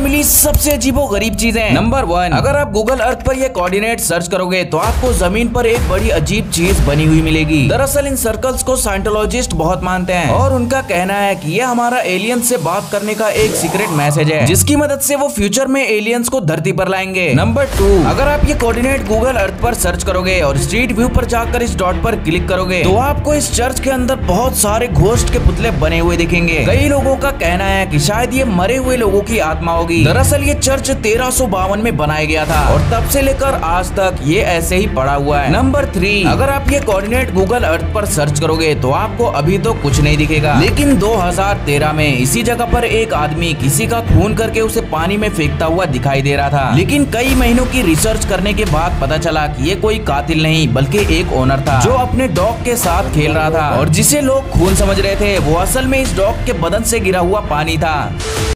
मिली सबसे अजीबो गरीब चीजें। नंबर 1, अगर आप गूगल अर्थ पर ये कोऑर्डिनेट सर्च करोगे तो आपको जमीन पर एक बड़ी अजीब चीज बनी हुई मिलेगी। दरअसल इन सर्कल्स को साइंटोलॉजिस्ट बहुत मानते हैं और उनका कहना है कि ये हमारा एलियन से बात करने का एक सीक्रेट मैसेज है, जिसकी मदद से वो फ्यूचर में एलियंस को धरती पर लाएंगे। नंबर 2, अगर आप ये कोऑर्डिनेट गूगल अर्थ पर सर्च करोगे और स्ट्रीट व्यू पर जाकर इस डॉट पर क्लिक करोगे तो आपको इस चर्च के अंदर बहुत सारे घोस्ट के पुतले बने हुए दिखेंगे। कई लोगों का कहना है कि शायद ये मरे हुए लोगों की आत्मा होगी। दरअसल ये चर्च 1352 में बनाया गया था और तब से लेकर आज तक ये ऐसे ही पड़ा हुआ है। नंबर 3, अगर आप ये कोऑर्डिनेट गूगल अर्थ पर सर्च करोगे तो आपको अभी तो कुछ नहीं दिखेगा, लेकिन 2013 में इसी जगह पर एक आदमी किसी का खून करके उसे पानी में फेंकता हुआ दिखाई दे रहा था। लेकिन कई महीनों की रिसर्च करने के बाद पता चला कि ये कोई कातिल नहीं बल्कि एक ओनर था जो अपने डॉग के साथ खेल रहा था और जिसे लोग खून समझ रहे थे वो असल में इस डॉग के बदन से गिरा हुआ पानी था।